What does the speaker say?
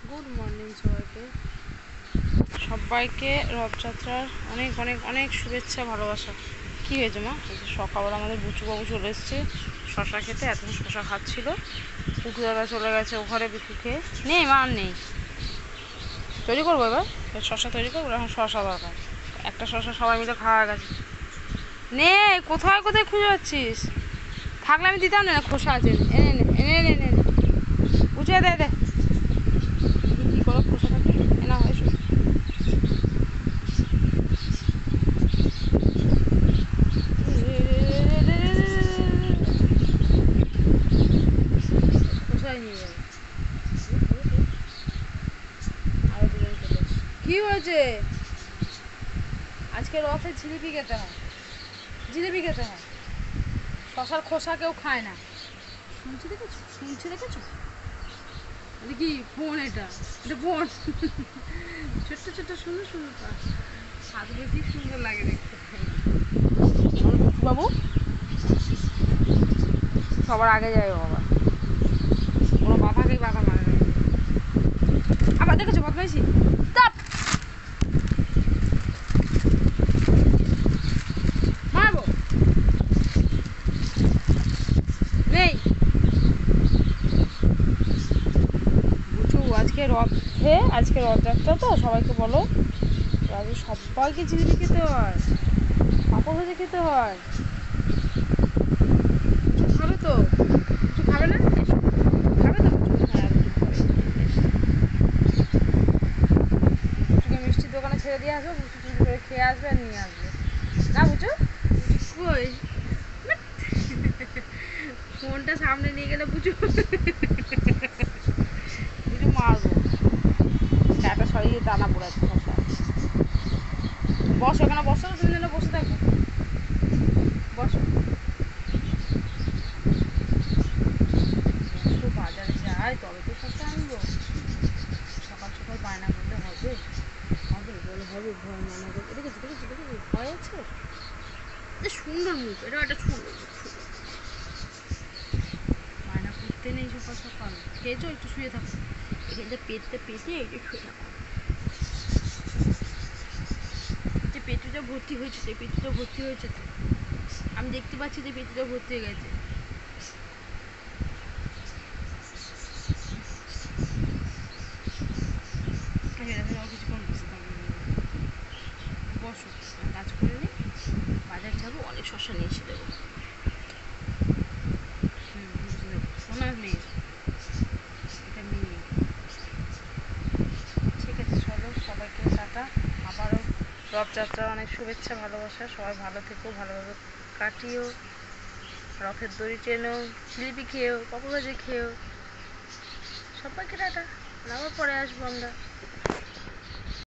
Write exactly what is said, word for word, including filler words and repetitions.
Good morning সবাইকে সবাইকে রথযাত্রার অনেক অনেক অনেক শুভেচ্ছা ভালোবাসা। কী হয়েছে মা? সকালবেলা আমাদের বুচুবাবু চলে এসছে শশা খেতে, এতক্ষণ শশা খাচ্ছিল। পুকু দাদা চলে গেছে ওখানে বিক্রি খেয়ে। নেই মা, আর নেই, তৈরি করবো এবার শশা তৈরি করবো। এখন শশা দরকার, একটা শশা সবাই মিলে খাওয়া গেছে। নে, কোথায় কোথায় খুঁজে যাচ্ছিস? থাকলে আমি দিতাম না, খোসা আছে, এনে এনে এনে এনে এনে বুঝিয়ে দে দে কী করো খোসা থাকে এনা হয়। কি হয়েছে? আজকে রথে জিলিপি খেতে হয়, জিলিপি খেতে হয়। শশার খোসা কেউ খায় না। শুনছি দেখেছো, শুনছি দেখেছো? এটা কি ফোন? এটা এটা ফোন। ছোট্ট ছোট্ট সুন্দর সুন্দর হাতগুলো কি সুন্দর লাগে দেখতে। বাবু সবার আগে যায় বাবা, কোনো বাবাকেই বাবা মানে না। আবার দেখেছো বদমাইশি? মারবো নেই। বুঝু আজকে রথে, আজকে রথযাত্রা তো সবাইকে বলো আজকে সবাইকে জিলিপি খেতে হয়, পাঁপড় ভেজে খেতে হয়। খাবে তো? কিছু খাবে না? খাবে তো? হ্যাঁ, বুচুকে মিষ্টির দোকানে ছেড়ে দিয়ে আসবে, বুচু চুরি করে খেয়ে আসবে আর নিয়ে আসবে না। বুঝু কই ফোনটা সামনে নিয়ে গেলে বুঝু বুঝু মারবো। চাটা সরিয়ে টানা পড়াচ্ছে। বসো এখানে, বসো, তুমি যেন বসে থাকো, বসো। বাজারে যাই তবে তো শশা আনবো। সকাল সকাল বায়না করলে হবে? হবে বলে হবে? ভয় মানা করবে। দেখেছি দেখেছি দেখেছি, ভয় আছে। এটা সুন্দর মুখ, এটা একটা সুন্দর মুখ। বায়না করতে নেই সকাল সকাল। খেয়েছো, একটু শুয়ে থাকো এখানটা, পেটটা পেটে একটু শুয়ে থাকো। যে পেটুটা ভর্তি হয়েছে, যে পেটুটা ভর্তি হয়েছে তো, আমি দেখতে পাচ্ছি যে পেটুটা ভর্তি হয়ে গেছে। কিছুক্ষণ বসে থাকবো, বসো, কাজ করে নিই। বাজার যাবো, অনেক শসা নিয়ে এসে দেবো। হুম, বুঝে দেবো। ওনার মেয়ে, এটা মেয়ে। ঠিক আছে, চলো, সবাইকে টাটা। আবারও রথযাত্রার অনেক শুভেচ্ছা ভালোবাসা। সবাই ভালো থেকো, ভালোভাবে কাটিও, রথের দড়ি টেনো, জিলিপি খেয়েও, পাপড় ভাজি খেয়েও। সবাইকে টাটা, আবার পরে আসবো আমরা।